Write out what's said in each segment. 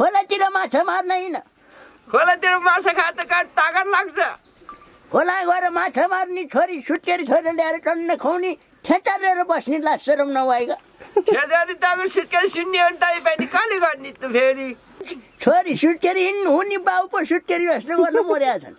खोलातिर माछा मार्न होइन, खोलातिर माछा खाएर त तागत लाग्छ। खोला गएर माछा मार्ने छोरी सुत्केरी छोरी ल्याएर टन्न खुवाउने ठेचा लिएर बस्ने लाज शरम नभएका। ठेचारी तागत सुत्केरी सुन्ने हो नि त पानी कसले गर्ने त फेरि। छोरी सुत्केरी हिँड्नु हुने बाउ पो सुत्केरी जस्तो गर्न मर्या छन्।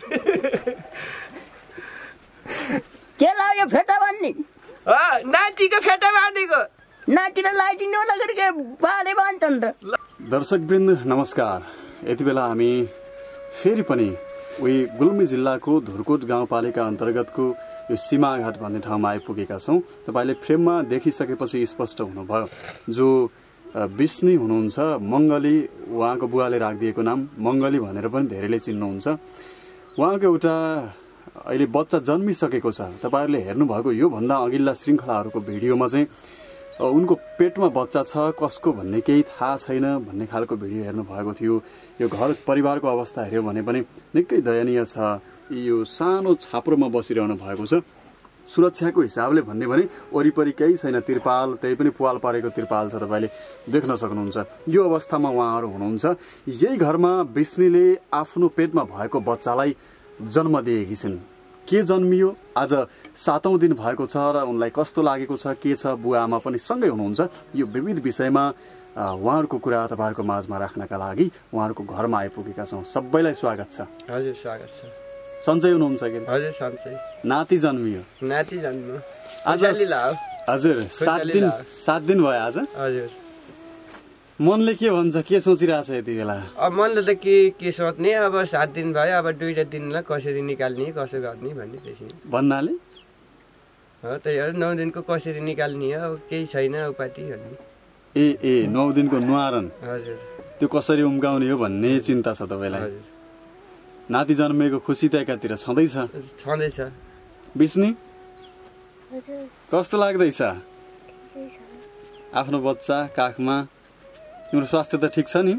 के लाग्यो फेटा भन्ने? नातिको फेटा बाँधेको। नातिलाई लाइदिनु होला गरेर बाले बान्छन् र। दर्शकवृन्द नमस्कार। यति बेला हामी फेरि पनि उही गुल्मी जिल्लाको धुर्कोट गाउँपालिका अन्तर्गतको यो सीमाघाट भन्ने ठाउँमा आइपुगेका छौँ। तपाईँले फ्रेममा देखिसकेपछि स्पष्ट हुनुभयो, जो विष्णु हुनुहुन्छ मङ्गली, उहाँको बुवाले राखिदिएको नाम मङ्गली भनेर पनि धेरैले चिन्नुहुन्छ। उहाँको एउटा अहिले बच्चा जन्मिसकेको छ। तपाईँहरूले हेर्नुभएको योभन्दा अघिल्ला श्रृङ्खलाहरूको भिडियोमा चाहिँ उनको पेटमा बच्चा छ, कसको भन्ने केही थाहा छैन भन्ने खालको भिडियो हेर्नुभएको थियो। यो घर परिवारको अवस्था हेऱ्यो भने पनि निकै दयनीय छ। यो सानो छाप्रोमा बसिरहनु भएको छ। सुरक्षाको हिसाबले भन्ने भने वरिपरि केही छैन, तिरपाल, त्यही पनि पुवाल पारेको तिरपाल छ, तपाईँले देख्न सक्नुहुन्छ। यो अवस्थामा उहाँहरू हुनुहुन्छ। यही घरमा विष्णुले आफ्नो पेटमा भएको बच्चालाई जन्म दिएकी छिन्। के जन्मियो, आज 7औं दिन भएको छ र उनलाई कस्तो लागेको छ, के छ, बुवा आमा पनि सँगै हुनुहुन्छ। यो विविध विषयमा उहाँहरूको कुरा तपाईँहरूको माझमा राख्नका लागि उहाँहरूको घरमा आइपुगेका छौँ। सबैलाई स्वागत छ। हजुर स्वागत छ। सन्चै हुनुहुन्छ कि? हजुर सन्चै। नाति जन्मियो? नाति जन्मियो आज। हजुर 7 दिन भयो आज। हजुर। मनले के भन्छ, के सोचिरहेछ यति बेला? अब मनले त के सोच्ने, अब 7 दिन भयो, अब 2टा दिनलाई कसरी निकाल्ने, कसो गर्ने भन्ने त्यसै भन्नाले हो। त्यही हो, 9 दिनको कसरी निकाल्ने हो, अब केही छैन उपाधि भन्ने। ए 9 दिनको न्वारन, हजुर, त्यो कसरी उम्काउने हो भन्ने चिन्ता छ तपाईँलाई। नाति जन्मेको खुसी त एकातिर छँदैछ। छँदैछ। विष्णु कस्तो लाग्दैछ? आफ्नो बच्चा काखमा, तिम्रो स्वास्थ्य त ठिक छ नि?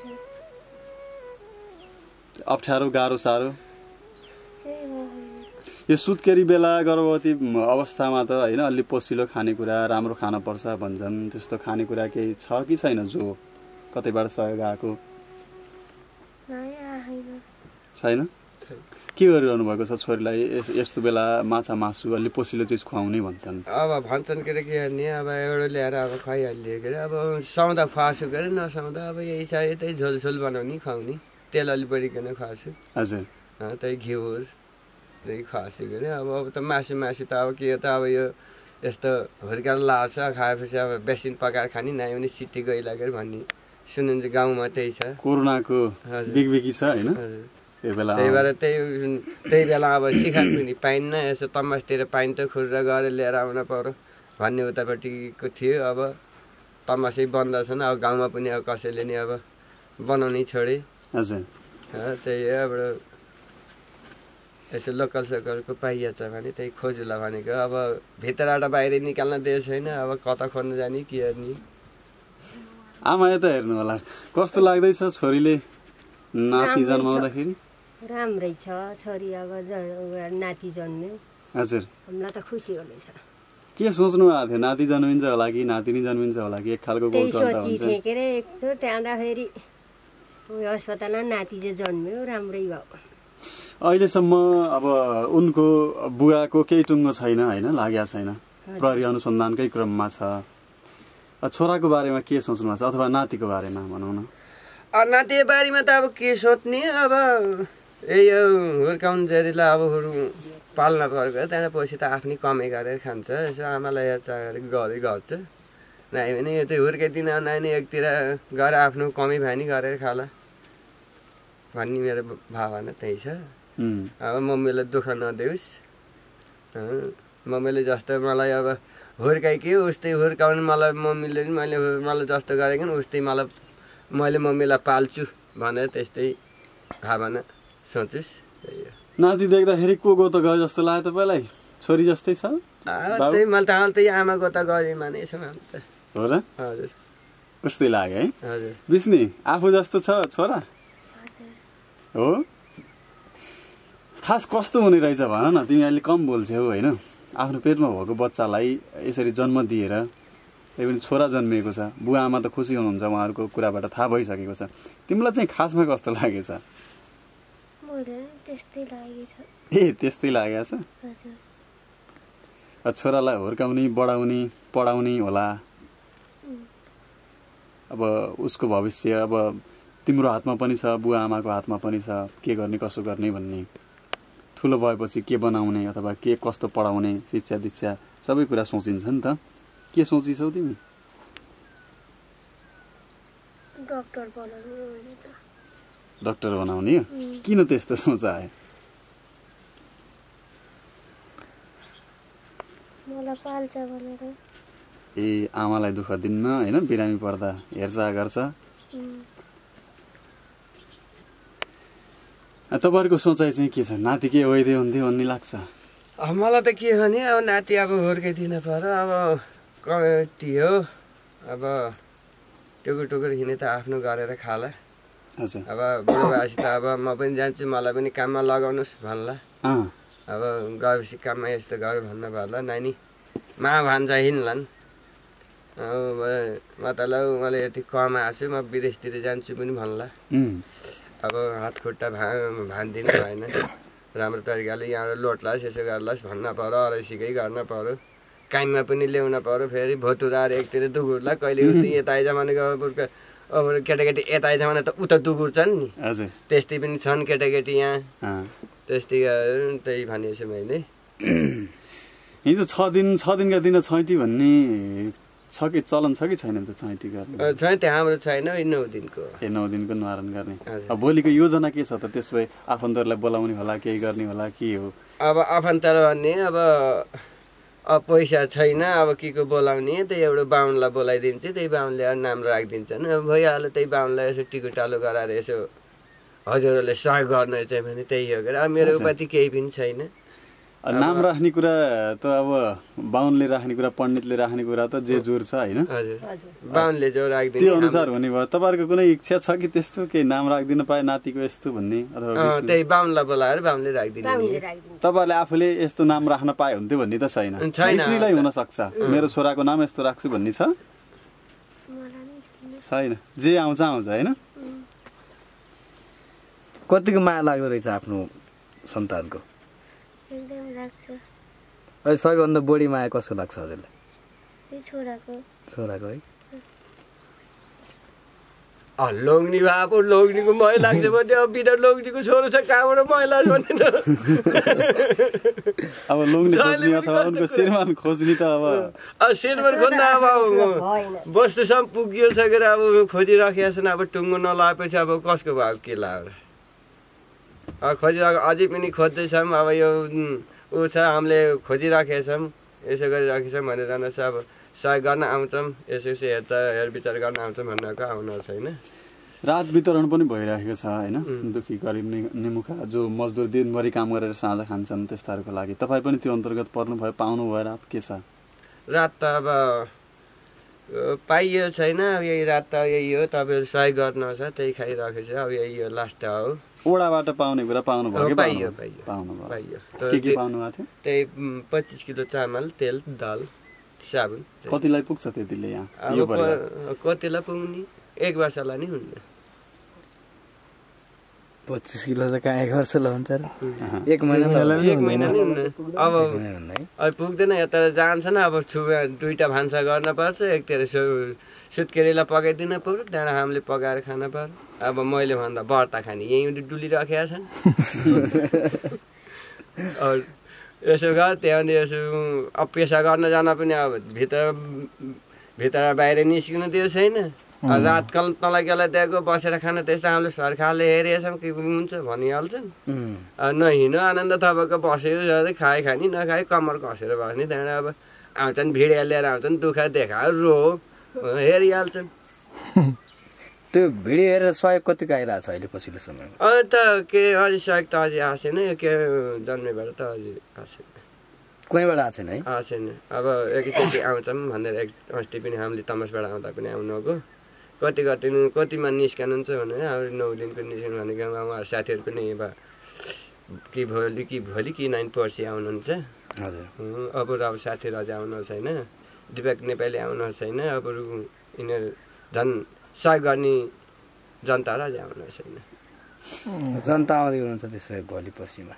अप्ठ्यारो गाह्रो साह्रो? यो सुत्केरी बेला गर्भवती अवस्थामा त होइन, अलि पोसिलो खानेकुरा राम्रो खान पर्छ भन्छन्। त्यस्तो खानेकुरा केही छ कि छैन जो कतैबाट सहयोग आएको? छैन। के गरिरहनु भएको छ छोरीलाई? यस्तो बेला माछा मासु अलि पोसिलो चिज खुवाउने भन्छन्। अब भन्छन् के गर्ने, अब एउटा ल्याएर अब खुवाइहालियो के अरे, अब साउँदा खुवासु गरे, नसाउँदा अब यही छ, यतै झोलझोल बनाउने खुवाउने, तेल अलि बढिकन खुवासु। हजुर। त्यही घिउर त्यही खुवासु गरे। अब त मासु त अब के हो त, अब यो यस्तो हुर्काएर लाछ, खाएपछि अब बेसिन पकाएर खाने, नआयो भने सिटी गइलागेर भन्ने सुनिन्छ गाउँमा। त्यही छ, कोरोनाको बिगबिगी छ होइन। त्यही भएर त्यही बेला अब सिखार पनि पाइन्न, यसो तम्बासतिर पाइन्छ, खुर्रा गरेर लिएर आउन पर्यो भन्ने उतापट्टिको थियो। अब तम्बासै बन्द छन्, अब गाउँमा पनि अब कसैले नि अब बनाउनै छोडे। हजुर। त्यही हो, अब यसो लोकल सोकलको पाइहाल्छ भने त्यही खोजुला भनेको। अब भित्रबाट बाहिर निकाल्न दिएको छैन, अब कता खोज्न जाने, के गर्ने। आमा यता हेर्नु होला, कस्तो लाग्दैछ छोरीले नाति जन्माउँदाखेरि? राम्रै छ छोरी, अब नाति जन्म्यो। हजुर। हामीलाई त खुसी हुँदैछ। के सोच्नु भएको थियो, नाति जन्मिन्छ होला कि नातिनी जन्मिन्छ होला कि? एक खालको त्यही सोचिथेँ के अरे, एकचोटि आउँदाखेरि अस्पतालमा नाति चाहिँ जन्म्यो, राम्रै भयो। अहिलेसम्म अब उनको बुवाको केही टुङ्गो छैन होइन, लागेको छैन, प्रहरी अनुसन्धानकै क्रममा छ। छोराको बारेमा के सोच्नु भएको छ, अथवा नातिको बारेमा भनौँ न? नाति बारेमा त अब के सोच्ने, अब यही हुर्काउनु जरीलाई अब पाल्न पर्छ। त्यहाँबाट पछि त आफ्नै कमाइ गरेर खान्छ, यसो आमालाई हेरचाह गरे गर्छ। नआयो भने यो चाहिँ हुर्काइदिन नानी एकतिर गएर आफ्नो कमाइ भानी गरेर खाला भन्ने मेरो भावना त्यही छ। अब मम्मीलाई दुःख नदेओस्, मम्मीले जस्तो मलाई अब हुर्काइके उस्तै हुर्काउने, मलाई मम्मीले पनि मलाई जस्तो गरेको उस्तै मैले मम्मीलाई पाल्छु भनेर त्यस्तै भावना सोचुस्। नाति देख्दाखेरि को गो त गयो जस्तो लाग्यो तपाईँलाई? छोरी जस्तै छ? त्यही मैले त त्यही आमाको त गरेँ माने हो र? हजुर, उस्तै लाग्यो है। हजुर। विष्णु आफू जस्तो छ छोरा हो? खास कस्तो हुने रहेछ भन न, तिमी अहिले कम बोल्छौ होइन? आफ्नो पेटमा भएको बच्चालाई यसरी जन्म दिएर त्यही पनि छोरा जन्मिएको छ, बुवा आमा त खुसी हुनुहुन्छ, उहाँहरूको कुराबाट थाहा भइसकेको छ। तिमीलाई चाहिँ खासमा कस्तो लागेछ? त्यस्तै लागेको छ। छोरालाई हुर्काउने, बढाउने, पढाउने होला। अब उसको भविष्य अब तिम्रो हातमा पनि छ, बुवा आमाको हातमा पनि छ, के गर्ने कसो गर्ने भन्ने। ठुलो भएपछि के बनाउने अथवा के कस्तो पढाउने, शिक्षा दीक्षा सबै कुरा सोचिन्छ नि त। के सोचिछौ तिमी? डक्टर बनाउने। किन त्यस्तो सोच आयो? ए आमालाई दुःख दिन्न होइन, बिरामी पर्दा हेरचाह गर्छ। तपाईँहरूको सोचाइ चाहिँ के छ? नाति के होइदियो हुन्थ्यो भन्ने लाग्छ? मलाई त के हो नि, अब नाति अब हुर्काइदिन पर्यो। अब कति हो, अब टुकुर टुकुर हिँडे त आफ्नो गरेर खाला। अब बुढो भएपछि त अब म पनि जान्छु, मलाई पनि काममा लगाउनुहोस् भन्ला। अब गएपछि काममा यस्तो गर भन्न पर्ला। नानी मा भन्छ हिँड्लान्। अब मतलब मैले यति कमाएको छु, म विदेशतिर जान्छु पनि भन्ला। अब हात खुट्टा भाँदिनु भएन, राम्रो तरिकाले यहाँ लोट्लास्, यसो गर्लास् भन्न पर्यो, अरैसिकै गर्न पर्यो। काममा पनि ल्याउन पर्यो। फेरि भोतुराएर एकतिर दुगुर्ला, कहिले यता आइज भनेको अब केटाकेटी यता आइज भने त उता दुगुर्छन् नि। त्यस्तै पनि छन् केटाकेटी यहाँ। त्यस्तै त्यही भनेछु मैले। हिजो 6 दिनका दिन छैटी भन्ने छ कि चलन छ कि छैन? त छैटी गर्ने छैन, हाम्रो छैन। 9 दिनको 9 दिनको न्वारन गर्ने। अब भोलिको योजना के छ त? त्यस भए आफन्तहरूलाई बोलाउने होला, केही गर्ने होला, के हो? अब आफन्तर भन्ने अब पैसा छैन, अब के को बोलाउने? त्यही एउटा बाहुनलाई बोलाइदिन्छ, त्यही बाहुनले नाम राखिदिन्छन्। अब भइहाल्यो, त्यही बाहुनलाई यसो टिकुटालो गराएर यसो हजुरहरूले सहयोग गर्ने चाहिँ भने त्यही हो। अब मेरो उपाधि केही पनि छैन। नाम राख्ने कुरा त अब बाहुनले राख्ने कुरा, पण्डितले राख्ने कुरा त जे जोर छ होइन, बाहुनले जो राखिदिन्छ त्यो अनुसार हुने भयो। तपाईँहरूको कुनै इच्छा छ कि त्यस्तो के नाम राखिदिन पाए नातिको यस्तो भन्ने? अथवा त्यही बाहुनलाई बोलाएर बाहुनले राखिदिने। तपाईँहरूले आफूले यस्तो नाम राख्न पाए हुन्थ्यो भन्ने त छैन? स्त्रीलाई हुन सक्छ मेरो छोराको नाम यस्तो राख्छु भन्ने छ? छैन, जे आउँछ आउँछ होइन। कतिको माया लाग्दो रहेछ आफ्नो सन्तानको? सबैभन्दा बढी माया कसो लाग्छ हजुरलाई? छोराको है। लोग्नी भए पो लोग्नीको मही लाग्छ भने अब बिना लोग्नीको छोरो छ कहाँबाट मही लाग्छ भने त अब लोग्नी खोज्ने अथवा उनको श्रीमान खोज्ने त अब श्रीमान खोज्न अब वस्तुसम्म पुगियो सकेर अब खोजिराखेका छन्। अब टुङ्गो नलाएपछि अब कसको भयो के लाग्यो? खोजिरहेको अझै पनि खोज्दैछौँ। अब यो ऊ छ, हामीले खोजिराखेका छौँ, यसो गरिराखेका छौँ भनेर चाहिँ अब सहयोग गर्न आउँछौँ, यसो यसो हेरविचार गर्न आउँछौँ भन्नको आउनु छैन। रात वितरण पनि भइरहेको छ होइन, दुखी गरिब निमुखा जो मजदुर दिनभरि काम गरेर साँझ खान्छन् त्यस्ताहरूको लागि तपाईँ पनि त्यो अन्तर्गत पर्नुभयो, पाउनुभयो? रात के छ? रात त अब पाइयो छैन, यही रात त यही हो, तपाईँहरू सहयोग गर्नुहोस्, त्यही खाइरहेको छ। अब यही हो, लास्ट हो। ओडाबाट पाउने कुरा पाउनुभयो कि? पाइयो पाइयो। के पाउनु भएको थियो? त्यही 25 किलो चामल, तेल, दाल, साबुन। कतिलाई पुग्छ त्यतिले यहाँ? कतिलाई पुग्ने? 1 वर्षलाई नि हुन्न। 25 किलो त कहाँ 1 वर्ष हुन्छ र? 1 महिना नि हुन्न। अब पुग्दैन। यता जान्छन्, अब दुईटा भान्सा गर्न पर्छ, एकतिर सुत्केरीलाई पकाइदिन पर्यो, त्यहाँबाट हामीले पकाएर खान पर्यो। अब मैले भन्दा बर्ता खाने यहीँ डुलिराखेका छन्। यसो गर त्यहाँदेखि यसो अब पेसा गर्न जान पनि अब भित्र बाहिर निस्किनु दिएको छैन। रात तँलाई कसलाई दिएको बसेर खान त्यस्तो हामीले सरकारले हेरेछौँ के हुन्छ भनिहाल्छन्। नहिँड्नु आनन्द तपाईँको बसेर खाए खाने नखाए कम्मर कसेर बस्ने। त्यहाँबाट अब आउँछन् भिडियो लिएर आउँछन्, दुःख देखायो रो हेरिहाल्छन्। त्यो भिडियो हेरेर सहयोग कतिको आइरहेको छ अहिले पछिल्लो समयमा? त के अझै सहयोग त अझै आएको छैन। के जन्मेबाट त अझै आएको छैन। कहीँबाट आएको छैन है? आएको छैन। अब एकैचोटि आउँछौँ भनेर अस्ति पनि हामीले तमसबाट आउँदा पनि आउनुको कतिमा निस्कनुहुन्छ भने अब 9 दिनको निस्कनु भनेको उहाँ साथीहरू पनि कि भोलि कि 9 पर्सि आउनुहुन्छ। हजुर। अब साथीहरू अझै आउनु छैन। दिपक नेपाली आउनु छैन अब यिनीहरू झन् सहयोग गर्ने जनता र आउनु छैन जनता आउँदै हुनुहुन्छ त्यसो भए भोलि पर्सिमा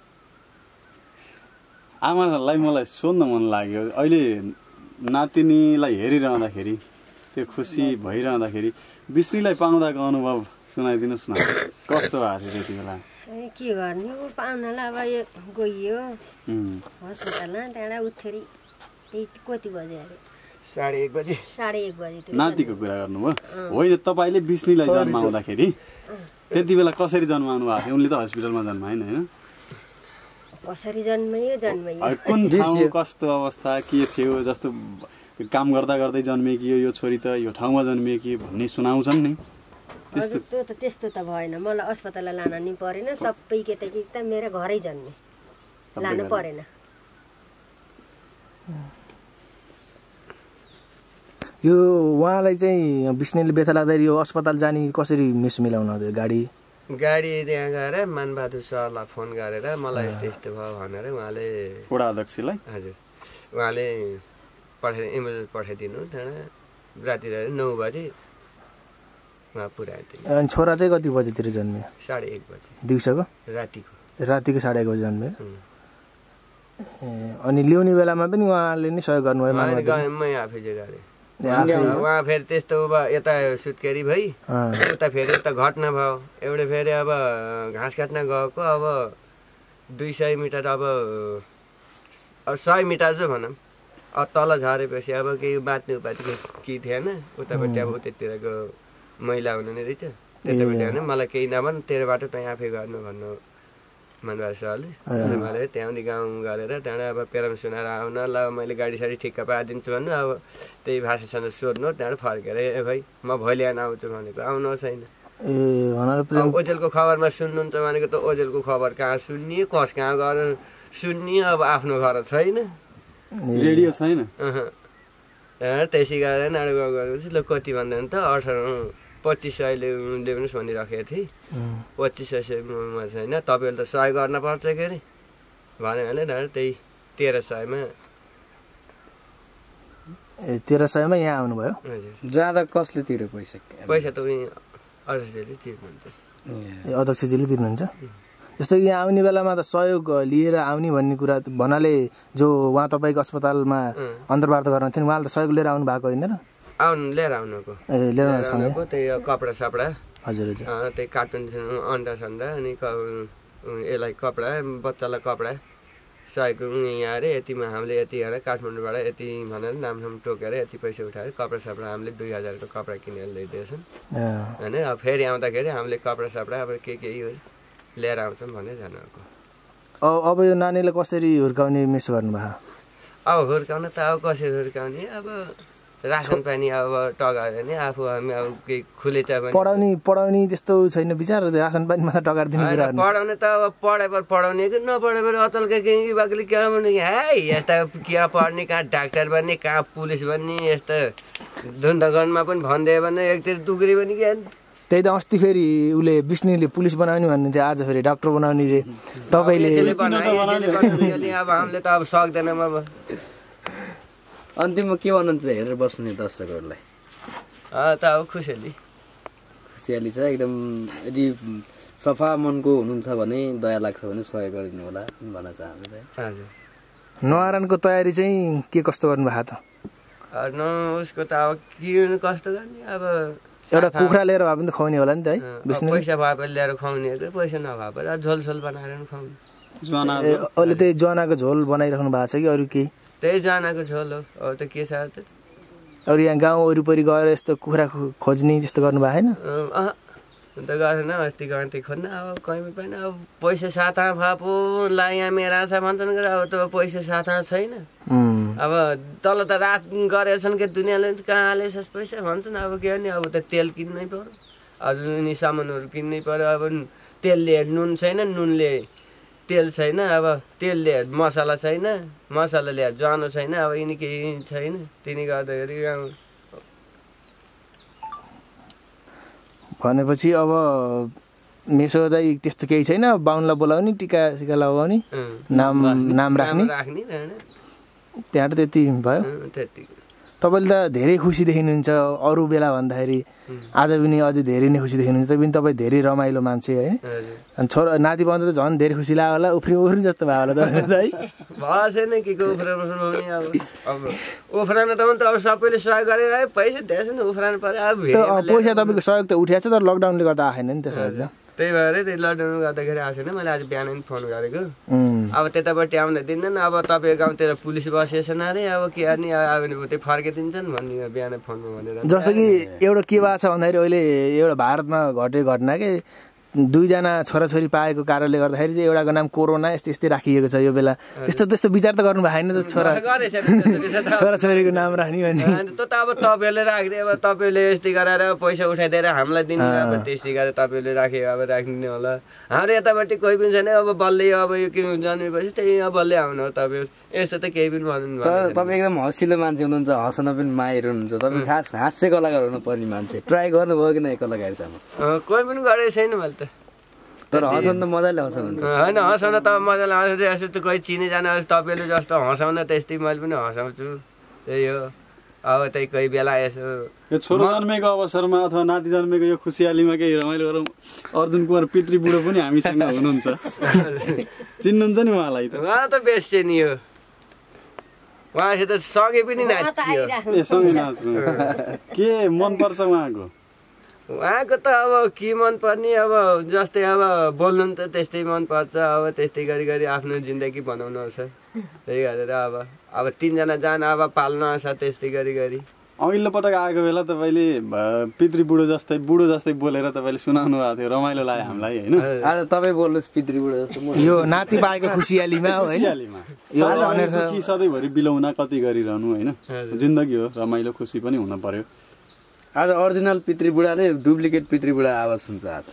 आमालाई मलाई सोध्न मन लाग्यो अहिले नातिनीलाई हेरिरहँदाखेरि त्यो खुसी भइरहँदाखेरि विष्णुलाई पाउँदाको अनुभव सुनाइदिनुहोस् न कस्तो भएको थियो त्यति बेला के गर्ने ऊ पाहुनालाई अब गइयो हस्पिटलमा त्यहाँबाट उठेरी त्यही कति बजे अरे 1:30 बजे 1:30 बजे नातिको कुरा गर्नुभयो होइन तपाईँले विष्णुलाई जन्माउँदाखेरि त्यति बेला कसरी जन्माउनु भएको थियो उनले त हस्पिटलमा जन्माएन होइन कसरी जन्मियो कुन ठाउँ कस्तो अवस्था के थियो जस्तो काम गर्दा गर्दै जन्मेकी यो छोरी त यो ठाउँमा जन्मेकी भन्ने सुनाउँछन् नि त्यस्तो त भएन मलाई अस्पताल लान नि परेन सबै केटाकेटी त मेरो घरै जन्मे लानु परेन यो उहाँलाई चाहिँ विष्णुले व्यथा लाग्दाखेरि यो अस्पताल जाने कसरी मिस मिलाउनु हुँदै गाडी त्यहाँ गएर मानबहादुर सरलाई फोन गरेर मलाई यस्तो यस्तो भयो भनेर उहाँले वडा अध्यक्षलाई हजुर उहाँले एम्बुलेन्स पठाइदिनु त्यहाँबाट राति 9 बजे उहाँ पुऱ्यायो अनि छोरा चाहिँ कति बजेतिर जन्मियो 1:30 बजे दिउँसोको रातिको 1:30 बजे जन्मियो अनि ल्याउने बेलामा पनि उहाँले नै सहयोग गर्नुभयो मै आफै गरेँ उहाँ फेरि त्यस्तो यता सुत्केरी भई उता फेरि यता घटना भयो एउटै फेरि अब घाँस काट्न गएको अब 200 मिटर अब 100 मिटर चाहिँ भनौँ अब तल झरेपछि अब केही बाँच्ने उपाय केही थिएन उतापट्टि अब उतातिरको मैला हुनु नै रहेछ यतापट्टि होइन मलाई केही नभन तेरो बाटो तँ आफै गर्नु भन्नु मनबहादुर सरले मैले त्यहाँदेखि गाउँ गरेर त्यहाँबाट अब पेराम सुनाएर आउन ल मैले गाडी साडी ठिक्क पारिदिन्छु भन्नु अब त्यही भाषासँग सोध्नु त्यहाँबाट फर्केर ए भाइ म भोलि आउँछु भनेको आउनु छैन ओजेलको खबरमा सुन्नुहुन्छ भनेको त ओजेलको खबर कहाँ सुन्ने कस कहाँ गएर सुन्ने अब आफ्नो घर छैन रेडियो छैन त्यसै गरेर नाडो गाउँ गएपछि ल कति भन्दैन त 2500 ल्याउनुहोस् भनिराखेको थिएँ 2500 छैन तपाईँले त 100 गर्न पर्छ के अरे भन्यो भने त्यही 1300मा 1300मा यहाँ आउनुभयो हजुर जाँदा कसले तिर्यो पैसा त उही अध्यक्षजीले तिर्नुहुन्छ अध्यक्षजीले तिर्नुहुन्छ जस्तो यहाँ आउने बेलामा त सहयोग लिएर आउने भन्ने कुरा भन्नाले जो उहाँ तपाईँको अस्पतालमा अन्तर्वार्ता गर्न थिएन उहाँले त सहयोग लिएर आउनु भएको होइन र लिएर आउनुको त्यही कपडा सपडा हजुर हजुर त्यही कार्टुन अन्डा सन्डा अनि यसलाई कपडा बच्चालाई कपडा सहयोग यहाँ अरे यतिमा हामीले यति हेरेर काठमाडौँबाट यति भनेर नामसाम टोकेर यति पैसा उठाएर कपडा सपडा हामीले 2000को कपडा किनेर ल्याइदिएछन् होइन अब फेरि आउँदाखेरि हामीले कपडा सपडा अब के लिएर आउँछौँ भनेर जानुको अब यो नानीलाई कसरी हुर्काउने मिस गर्नुभयो अब हुर्काउन त अब कसरी हुर्काउने अब रासन पानी अब टगाएर नि आफू हामी अब केही खुलेछ भने पढाउने त्यस्तो छैन विचार रासन पानीमा टगाएर दिने कुरा पढाउने त अब पढेर पढाउने कि नपढेर अचलकै केही बाक्लै क्या भने है यस्ता क्या पढ्ने कहाँ डाक्टर बन्ने कहाँ पुलिस बन्ने यस्ता धुन्धगनमा पनि भनिदियो भने एकतिर दुग्री पनि क्या त्यही त अस्ति फेरि उसले विष्णुले पुलिस बनाउने भन्ने थियो आज फेरि डाक्टर बनाउने रे तपाईँले अब हामीले त अब सक्दैनौँ अब अन्तिममा के भन्नुहुन्छ हेरेर बस्ने दर्शकहरूलाई त अब खुसियाली छ एकदम यदि सफा मनको हुनुहुन्छ भने दया लाग्छ भने सहयोग गरिदिनु होला भन्न चाहन्छु हजुर नवारानको तयारी चाहिँ के कस्तो गर्नुभएको त उसको त अब के कस्तो गर्ने अब एउटा कुखुरा लिएर भए पनि त खुवाउने होला नि त है पैसा भए पनि लिएर खुवाउने पैसा नभए पनि झोल बनाएर खुवाउने अहिले त्यही ज्वानाको झोल बनाइराख्नु भएको छ कि अरू केही त्यही ज्वानाको झोल हो अब त के छ त अरू यहाँ गाउँ वरिपरि गएर यस्तो कुखुरा खोज्ने त्यस्तो गर्नु भएको छैन अन्त गरेन अस्ति गर्थेँ खोज्न अब कहीँ पनि अब पैसा साथा भए पो ला यहाँ मेरो आशा भन्छन् अब त पैसा साथा छैन अब तल त रात गरेछन् कि दुनियाँले कहाँ हालेछस् पैसा भन्छन् अब के भने अब त तेल किन्नै पर्यो अझ यिनी सामानहरू किन्नै पर्यो अब तेलले नुन छैन नुनले तेल छैन अब तेलले मसला छैन मसलाले ज्वानो छैन अब यिनी केही छैन तिनी गर्दाखेरि भनेपछि अब मेसो चाहिँ त्यस्तो केही छैन बाहुनलाई बोलाउने टिका सिका लगाउने नाम राख्ने त्यहाँ त त्यति भयो त्यति तपाईँले त धेरै खुसी देखिनुहुन्छ अरू बेला भन्दाखेरि आज पनि अझै धेरै नै खुसी देखिनुहुन्छ तै पनि तपाईँ धेरै रमाइलो मान्छे है अनि छोरा नाति बन्द त झन् धेरै खुसी लाग्यो होला उफ्री उफ्री जस्तो भयो होला तपाईँ है भएको छैन के को उफ्राउनु भने अब उफ्राउन त अब सबैले सहयोग गरे है पैसा दिएछ नि उफ्राउनु पर्यो अब पैसा तपाईँको सहयोग त उठिएको छ तर लकडाउनले गर्दा आएन नि त्यो सहयोग त त्यही भएर त्यो लकडाउन गर्दाखेरि आएको छैन मैले आज बिहान नि फोन गरेको अब त्यतापट्टि आउन दिँदैन अब तपाईँ गाउँतिर पुलिस बसेछन् अरे अब के गर्ने अब त्यो फर्किदिन्छन् भन्ने बिहान फोनमा भनेर जस्तो कि एउटा के भएको छ भन्दाखेरि अहिले एउटा भारतमा घटेको घटना के 2 जना छोराछोरी पाएको कारणले गर्दाखेरि चाहिँ एउटाको नाम कोरोना यस्तै यस्तै राखिएको छ यो बेला त्यस्तो विचार त गर्नु भएन त छोराछोरीको नाम राख्ने भने त अब तपाईँले राखिदिए अब तपाईँले यस्तै गरेर पैसा उठाइदिएर हामीलाई दिने अब त्यस्तै गरेर तपाईँले राखे अब राखिदिने होला हाम्रो यतापट्टि कोही पनि छैन अब बल्लै अब यो के जन्मेपछि त्यही अब बल्लै आउनु हो तपाईँ यस्तो त केही पनि भन्नु तपाईँ एकदम हँसिलो मान्छे हुनुहुन्छ हँसन पनि माहिर हुनुहुन्छ तपाईँ खास हास्य कलाकार हुनुपर्ने मान्छे ट्राई गर्नुभयो कि नै कलाकारितामा कोही पनि गरेको छैन मैले त तर हँसाउनु त मजाले हँसाउनुहुन्छ होइन हँसाउन त मजाले हँसाउँछु यसो त कोही चिनेजाना तपाईँले जस्तो हँसाउन त्यस्तै मैले पनि हँसाउँछु त्यही हो अब त्यही कोही बेला यसो यो छोरो जन्मेको अवसरमा अथवा नाति जन्मेको यो खुसियालीमा केही रमाइलो गरौँ अर्जुन कुमार पितृ बुढो पनि हामीसँग हुनुहुन्छ चिन्नुहुन्छ नि उहाँलाई त उहाँ त बेस्ट नि हो उहाँसित सँगै पनि नाच्यो सँगै नाच्नु के मनपर्छ उहाँको उहाँको त अब के मनपर्ने अब जस्तै अब बोल्नु त त्यस्तै मनपर्छ अब त्यस्तै गरी गरी आफ्नो जिन्दगी बनाउनु आउँछ त्यही गरेर अब 3 जना जान अब पाल्नु आउँछ त्यस्तै गरी गरी अघिल्लो पटक आएको बेला तपाईँले पितृ बुढो जस्तै बोलेर तपाईँले सुनाउनु भएको थियो रमाइलो लाग्यो हामीलाई होइन आज तपाईँ बोल्नुहोस् पितृ बुढो जस्तो यो नाति पाएको खुसियालीमा हो होइन सधैँभरि बिलाउन कति गरिरहनु होइन जिन्दगी हो रमाइलो खुसी पनि हुन पर्यो आज ओरिजिनल पितृ बुढाले डुप्लिकेट पितृ बुढा आवाज सुन्छ आज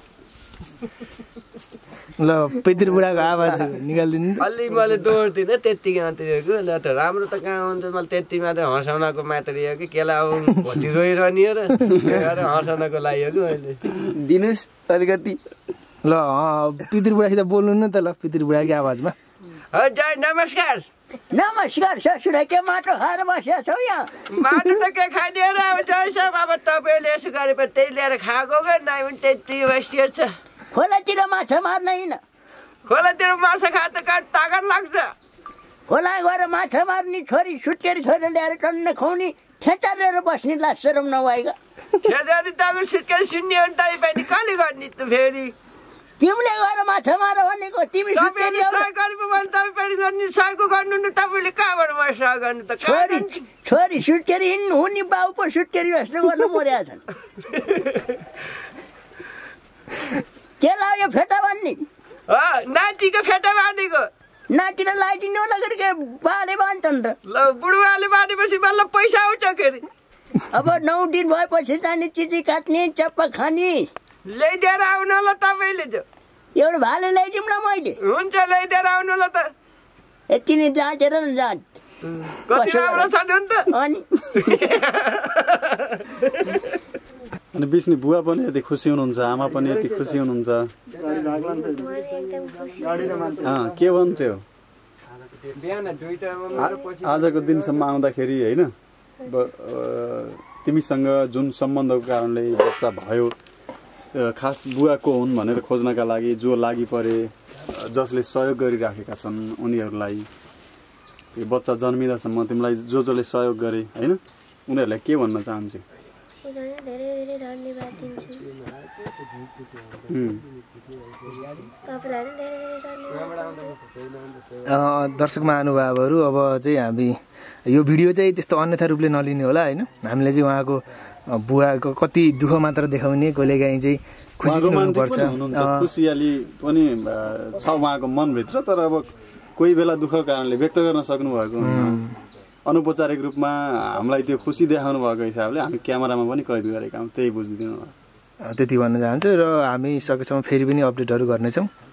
ल पितृ बुढाको आवाज निकालिदिनु अलि मैले दोहोर्दिनँ त्यत्तिकै मात्रै ल त राम्रो त कहाँ हुन्छ मैले त्यति मात्रै हँसाउनको मात्रै हो कि केलाई अब भोलि रोइरहने हो र हँसाउनको लागि हो कि मैले दिनुहोस् अलिकति ल पितृ बुढासित बोल्नु न त ल पितृ बुढाकै आवाजमा हजुर नमस्कार नमस्कार ससुर के माटो खाएर बसेको छौ यहाँ माटो त के खाने र अब जय साहब अब तपाईँले यसो गरेपछि त्यही ल्याएर खाएको क्या नाइ पनि त्यति बसियो छ खोलातिर माछा मार्न हिँड खोलातिर माछा खा त तागत लाग्छ खोला गएर माछा मार्ने छोरी सुत्केरी छोरी ल्याएर टन्न खुवाउने ठेचा लिएर बस्ने लाज शरम नभएका ठेचारी तपाईँ सुत्केरी सुन्ने हो भने तपाईँ कसले गर्ने त फेरि तिमीले गएर माछा मार भनेको तिमी तपाईँले सहयोग गरेको भने तपाईँ गर्ने सहयोग गर्नु न तपाईँले कहाँबाट म सहयोग गर्नु त छोरी सुत्केरी हिँड्नु हुने बाउ पो सुत्केरी जस्तो गर्नु मर्या छन् के लाग्यो फेटा बान्ने नातिको फेटा बाँधेको नातिलाई लाइटिङ नलगेर के बाले बान्छन् र ल बुढुवाले बाँधेपछि बल्ल पैसा आउँछ के अरे अब 9 दिन भएपछि जाने चिजी काट्ने चप्पा खाने ल्याइदिएर आउनु ल तपाईँले जो एउटा भाले ल्याइदिउँ न मैले हुन्छ ल्याइदिएर आउनु ल त यति नै जाँचेर न जाँच कति राम्रो छ नि त अनि बिच्ने बुवा पनि यति खुसी हुनुहुन्छ आमा पनि यति खुसी हुनुहुन्छ के भन्छौ आजको दिनसम्म आउँदाखेरि होइन तिमीसँग जुन सम्बन्धको कारणले बच्चा भयो खास बुवाको हुन् भनेर खोज्नका लागि जो लागि परे जसले सहयोग गरिराखेका छन् उनीहरूलाई यो बच्चा जन्मिँदासम्म तिमीलाई जसले सहयोग गरे होइन उनीहरूलाई के भन्न चाहन्छु धेरै धन्यवाद दिन्छु दर्शक महानुभावहरू अब चाहिँ हामी यो भिडियो चाहिँ त्यस्तो अन्यथा रूपले नलिने होला होइन हामीले चाहिँ उहाँको बुवाको कति दुःख मात्र देखाउने कहिलेकाहीँ चाहिँ खुसी पनि हुनुपर्छ खुसियाली पनि छ उहाँको मनभित्र तर अब कोही बेला दुःखको कारणले व्यक्त गर्न सक्नु भएको अनौपचारिक रूपमा हामीलाई त्यो खुसी देखाउनु भएको हिसाबले हामी क्यामेरामा पनि कैद गरेका हौँ त्यही बुझिदिनु त्यति भन्न चाहन्छु र हामी सकेसम्म फेरि पनि अपडेटहरू गर्नेछौँ।